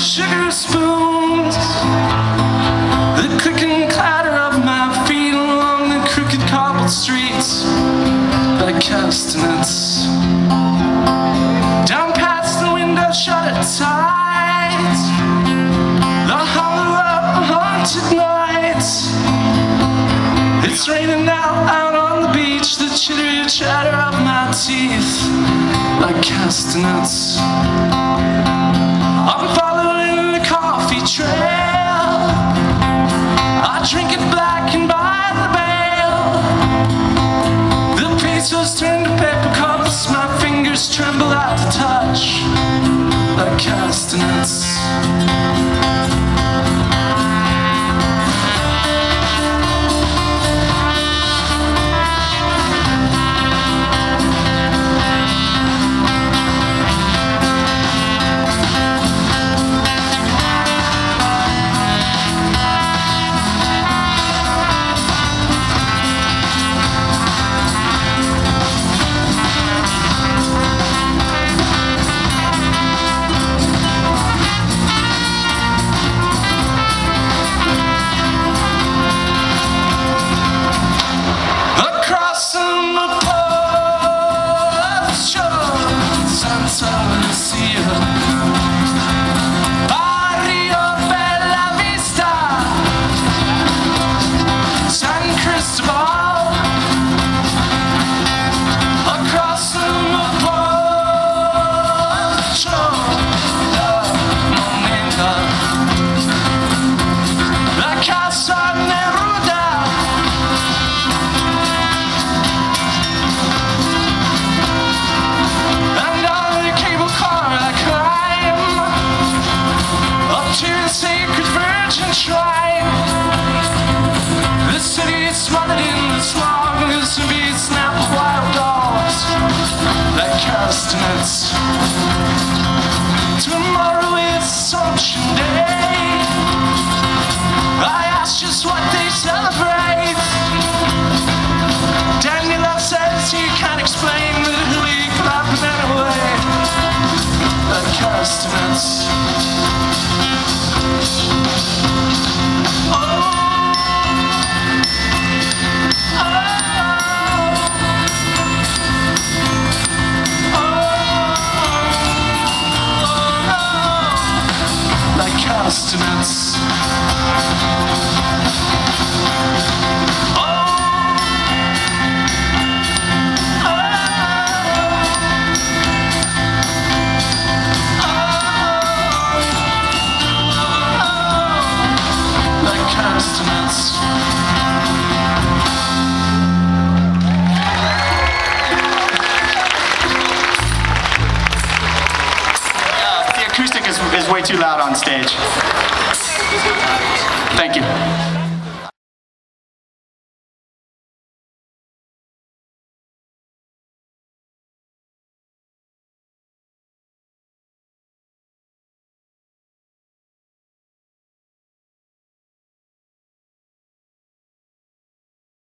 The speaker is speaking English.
sugar spoons, the click and clatter of my feet along the crooked cobbled streets like castanets. Down past the window, shut it tight, the hollow of haunted nights. It's raining now out on the beach, the chittery chatter of my teeth like castanets. I'm following the coffee trail, I drink it black and by the bale. The pesos turn to paper cups, my fingers tremble at the touch like castanets. The city is smothered in the smog, the city snap of wild dogs like castanets. Tomorrow is Assumption Day, I ask just what they celebrate. Danny Love says he can't explain that he clapped anyway like castanets. Castanets. Like castanets. The acoustic is way too loud on stage. Thank you.